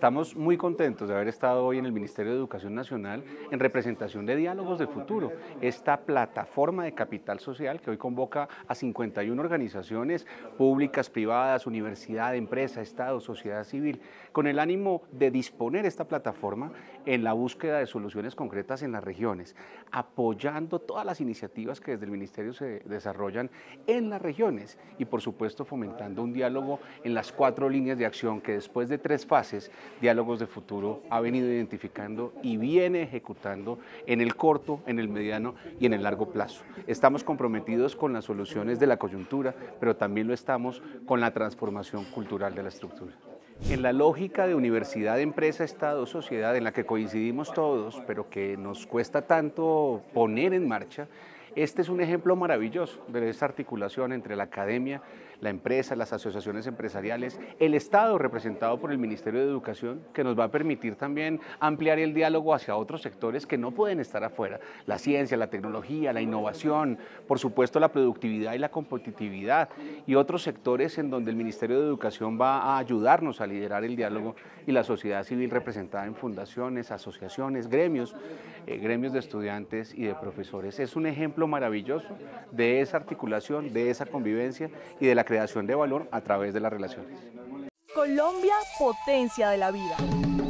Estamos muy contentos de haber estado hoy en el Ministerio de Educación Nacional en representación de Diálogos de Futuro, esta plataforma de capital social que hoy convoca a 51 organizaciones públicas, privadas, universidad, empresa, Estado, sociedad civil, con el ánimo de disponer esta plataforma en la búsqueda de soluciones concretas en las regiones, apoyando todas las iniciativas que desde el Ministerio se desarrollan en las regiones y por supuesto fomentando un diálogo en las 4 líneas de acción que después de 3 fases, Diálogos de Futuro ha venido identificando y viene ejecutando en el corto, en el mediano y en el largo plazo. Estamos comprometidos con las soluciones de la coyuntura, pero también lo estamos con la transformación cultural de la estructura. En la lógica de universidad, empresa, Estado, sociedad, en la que coincidimos todos, pero que nos cuesta tanto poner en marcha, este es un ejemplo maravilloso de esta articulación entre la academia, la empresa, las asociaciones empresariales, el Estado representado por el Ministerio de Educación, que nos va a permitir también ampliar el diálogo hacia otros sectores que no pueden estar afuera. La ciencia, la tecnología, la innovación, por supuesto la productividad y la competitividad y otros sectores en donde el Ministerio de Educación va a ayudarnos a liderar el diálogo y la sociedad civil representada en fundaciones, asociaciones, gremios de estudiantes y de profesores. Es un ejemplo maravilloso de esa articulación, de esa convivencia y de la creación de valor a través de las relaciones. Colombia, potencia de la vida.